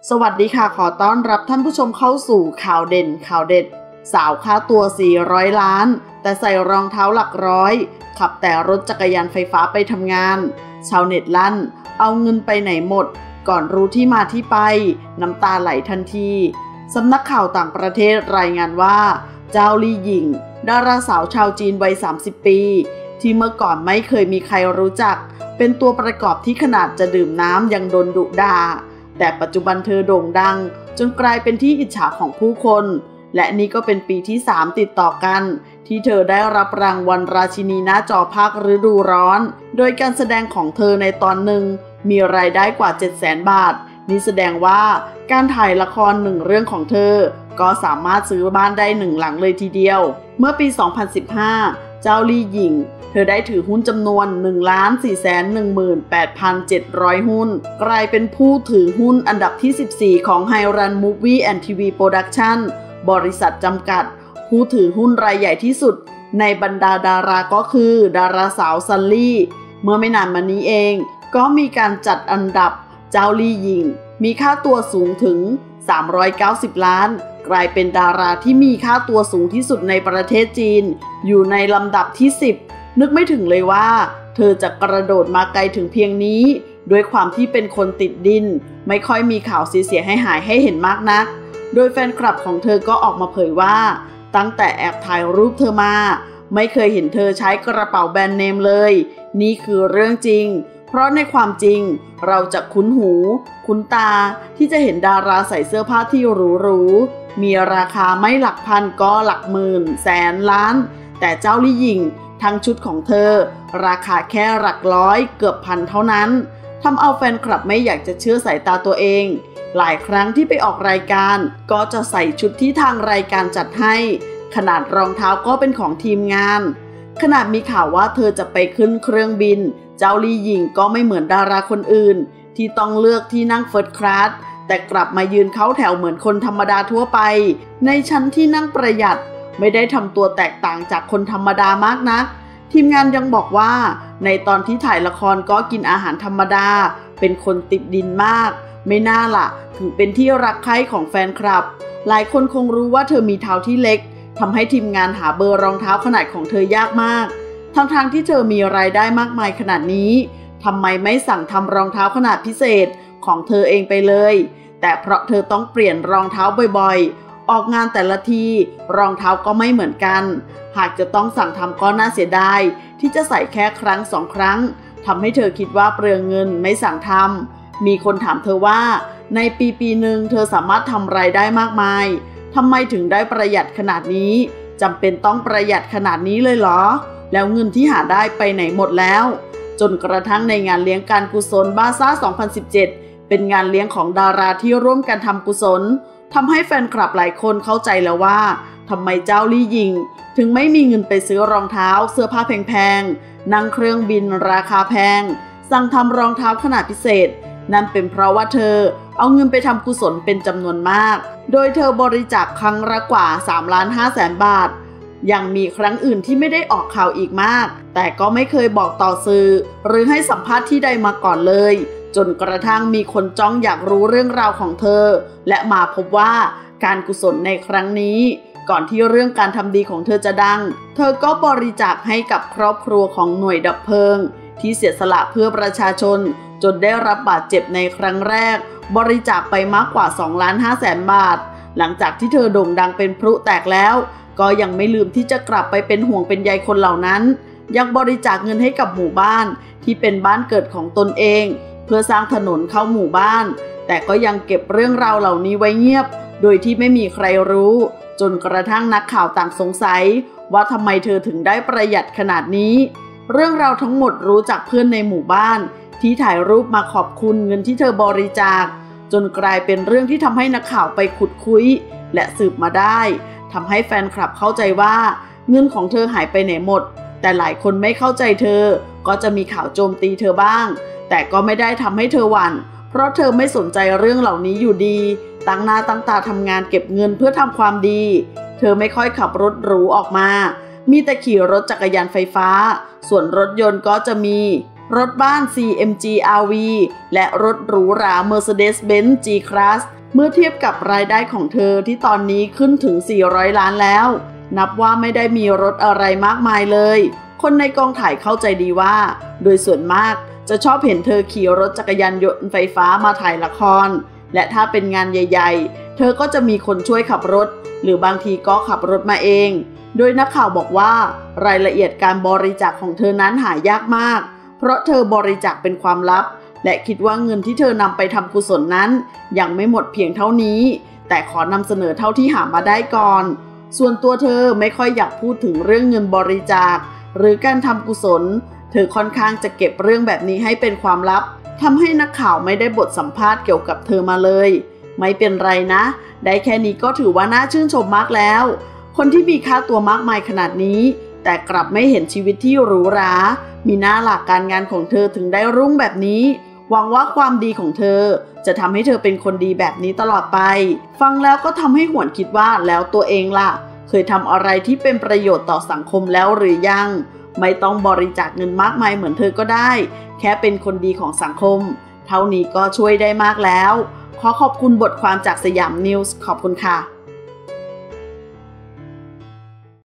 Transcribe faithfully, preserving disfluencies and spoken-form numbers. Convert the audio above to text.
สวัสดีค่ะขอต้อนรับท่านผู้ชมเข้าสู่ข่าวเด่นข่าวเด็ดสาวค่าตัวสี่ร้อยล้านแต่ใส่รองเท้าหลักร้อยขับแต่รถจักรยานไฟฟ้าไปทำงานชาวเน็ตลั่นเอาเงินไปไหนหมดก่อนรู้ที่มาที่ไปน้ำตาไหลทันทีสำนักข่าวต่างประเทศรายงานว่าเจ้าลี่หยิงดาราสาวชาวจีนวัยสามสิบปีที่เมื่อก่อนไม่เคยมีใครรู้จักเป็นตัวประกอบที่ขนาดจะดื่มน้ำยังโดนดุด่าแต่ปัจจุบันเธอโด่งดังจนกลายเป็นที่อิจฉาของผู้คนและนี่ก็เป็นปีที่สามติดต่อกันที่เธอได้รับรางวัลราชินีหน้าจอภาคฤดูร้อนโดยการแสดงของเธอในตอนหนึ่งมีรายได้กว่า เจ็ดแสน บาทนี่แสดงว่าการถ่ายละครหนึ่งเรื่องของเธอก็สามารถซื้อบ้านได้หนึ่งหลังเลยทีเดียวเมื่อปี สองพันสิบห้า เจ้าลี่หยิงเธอได้ถือหุ้นจำนวน หนึ่งล้านสี่แสนหนึ่งหมื่นแปดพันเจ็ดร้อย หุ้นกลายเป็นผู้ถือหุ้นอันดับที่สิบสี่ของ Highland Movie and ที วี Production บริษัทจำกัดผู้ถือหุ้นรายใหญ่ที่สุดในบรรดาดาราก็คือดาราสาวซันลี่เมื่อไม่นานมานี้เองก็มีการจัดอันดับเจ้าลี่หยิงมีค่าตัวสูงถึงสามร้อยเก้าสิบล้านกลายเป็นดาราที่มีค่าตัวสูงที่สุดในประเทศจีนอยู่ในลำดับที่สิบนึกไม่ถึงเลยว่าเธอจะกระโดดมาไกลถึงเพียงนี้ด้วยความที่เป็นคนติดดินไม่ค่อยมีข่าวเสียให้หายให้เห็นมากนักโดยแฟนคลับของเธอก็ออกมาเผยว่าตั้งแต่แอบถ่ายรูปเธอมาไม่เคยเห็นเธอใช้กระเป๋าแบรนด์เนมเลยนี่คือเรื่องจริงเพราะในความจริงเราจะคุ้นหูคุ้นตาที่จะเห็นดาราใส่เสื้อผ้าที่หรูๆมีราคาไม่หลักพันก็หลักหมื่นแสนล้านแต่เจ้าลี่หยิงทั้งชุดของเธอราคาแค่หลักร้อยเกือบพันเท่านั้นทำเอาแฟนคลับไม่อยากจะเชื่อสายตาตัวเองหลายครั้งที่ไปออกรายการก็จะใส่ชุดที่ทางรายการจัดให้ขนาดรองเท้าก็เป็นของทีมงานขนาดมีข่าวว่าเธอจะไปขึ้นเครื่องบินเจ้าลี่หยิงก็ไม่เหมือนดาราคนอื่นที่ต้องเลือกที่นั่งเฟิร์สคลาสแต่กลับมายืนเข้าแถวเหมือนคนธรรมดาทั่วไปในชั้นที่นั่งประหยัดไม่ได้ทำตัวแตกต่างจากคนธรรมดามากนักทีมงานยังบอกว่าในตอนที่ถ่ายละครก็กินอาหารธรรมดาเป็นคนติดดินมากไม่น่าล่ะถึงเป็นที่รักใคร่ของแฟนคลับหลายคนคงรู้ว่าเธอมีเท้าที่เล็กทำให้ทีมงานหาเบอร์รองเท้าขนาดของเธอยากมากทั้งๆที่เธอมีรายได้มากมายขนาดนี้ทำไมไม่สั่งทำรองเท้าขนาดพิเศษของเธอเองไปเลยแต่เพราะเธอต้องเปลี่ยนรองเท้าบ่อยๆออกงานแต่ละทีรองเท้าก็ไม่เหมือนกันหากจะต้องสั่งทำก็น่าเสียดายที่จะใส่แค่ครั้งสองครั้งทำให้เธอคิดว่าเปลืองเงินไม่สั่งทำมีคนถามเธอว่าในปีปีหนึ่งเธอสามารถทำรายได้มากมายทำไมถึงได้ประหยัดขนาดนี้จำเป็นต้องประหยัดขนาดนี้เลยเหรอแล้วเงินที่หาได้ไปไหนหมดแล้วจนกระทั่งในงานเลี้ยงการกุศลบาซ่าสองพันสิบเจ็ดเป็นงานเลี้ยงของดาราที่ร่วมกันทำกุศลทำให้แฟนคลับหลายคนเข้าใจแล้วว่าทำไมเจ้าลี่หยิงถึงไม่มีเงินไปซื้อรองเท้าเสื้อผ้าแพงๆนั่งเครื่องบินราคาแพงสั่งทำรองเท้าขนาดพิเศษนั่นเป็นเพราะว่าเธอเอาเงินไปทำกุศลเป็นจำนวนมากโดยเธอบริจาคครั้งละกว่าสามล้านห้าแสนบาทยังมีครั้งอื่นที่ไม่ได้ออกข่าวอีกมากแต่ก็ไม่เคยบอกต่อสื่อหรือให้สัมภาษณ์ที่ใดมาก่อนเลยจนกระทั่งมีคนจ้องอยากรู้เรื่องราวของเธอและมาพบว่าการกุศลในครั้งนี้ก่อนที่เรื่องการทำดีของเธอจะดังเธอก็บริจาคให้กับครอบครัวของหน่วยดับเพลิงที่เสียสละเพื่อประชาชนจนได้รับบาดเจ็บในครั้งแรกบริจาคไปมากกว่าสองล้านห้าแสนบาทหลังจากที่เธอโด่งดังเป็นพลุแตกแล้วก็ยังไม่ลืมที่จะกลับไปเป็นห่วงเป็นใยคนเหล่านั้นยังบริจาคเงินให้กับหมู่บ้านที่เป็นบ้านเกิดของตนเองเพื่อสร้างถนนเข้าหมู่บ้านแต่ก็ยังเก็บเรื่องราวเหล่านี้ไว้เงียบโดยที่ไม่มีใครรู้จนกระทั่งนักข่าวต่างสงสัยว่าทำไมเธอถึงได้ประหยัดขนาดนี้เรื่องราวทั้งหมดรู้จากเพื่อนในหมู่บ้านที่ถ่ายรูปมาขอบคุณเงินที่เธอบริจาคจนกลายเป็นเรื่องที่ทำให้นักข่าวไปขุดคุยและสืบมาได้ทำให้แฟนคลับเข้าใจว่าเงินของเธอหายไปไหนหมดแต่หลายคนไม่เข้าใจเธอก็จะมีข่าวโจมตีเธอบ้างแต่ก็ไม่ได้ทำให้เธอหวั่นเพราะเธอไม่สนใจเรื่องเหล่านี้อยู่ดีตั้งหน้าตั้งตาทำงานเก็บเงินเพื่อทำความดีเธอไม่ค่อยขับรถหรูออกมามีแต่ขี่รถจักรยานไฟฟ้าส่วนรถยนต์ก็จะมีรถบ้าน ซี เอ็ม จี อาร์ วี และรถหรูหรา Mercedes-Benz G-Class เมื่อเทียบกับรายได้ของเธอที่ตอนนี้ขึ้นถึงสี่ร้อยล้านแล้วนับว่าไม่ได้มีรถอะไรมากมายเลยคนในกองถ่ายเข้าใจดีว่าโดยส่วนมากจะชอบเห็นเธอขี่รถจักรยานยนต์ไฟฟ้ามาถ่ายละครและถ้าเป็นงานใหญ่ๆเธอก็จะมีคนช่วยขับรถหรือบางทีก็ขับรถมาเองโดยนักข่าวบอกว่ารายละเอียดการบริจาคของเธอนั้นหายากมากเพราะเธอบริจาคเป็นความลับและคิดว่าเงินที่เธอนำไปทำกุศลนั้นยังไม่หมดเพียงเท่านี้แต่ขอนำเสนอเท่าที่หามาได้ก่อนส่วนตัวเธอไม่ค่อยอยากพูดถึงเรื่องเงินบริจาคหรือการทำกุศลเธอค่อนข้างจะเก็บเรื่องแบบนี้ให้เป็นความลับทำให้นักข่าวไม่ได้บทสัมภาษณ์เกี่ยวกับเธอมาเลยไม่เป็นไรนะได้แค่นี้ก็ถือว่าน่าชื่นชมมากแล้วคนที่มีค่าตัวมากมายขนาดนี้แต่กลับไม่เห็นชีวิตที่หรูหรามีหน้าหลักการงานของเธอถึงได้รุ่งแบบนี้หวังว่าความดีของเธอจะทำให้เธอเป็นคนดีแบบนี้ตลอดไปฟังแล้วก็ทำให้หวนคิดว่าแล้วตัวเองล่ะเคยทำอะไรที่เป็นประโยชน์ต่อสังคมแล้วหรือยังไม่ต้องบริจาคเงินมากมายเหมือนเธอก็ได้แค่เป็นคนดีของสังคมเท่านี้ก็ช่วยได้มากแล้วขอขอบคุณบทความจากสยามนิวส์ขอบคุณค่ะ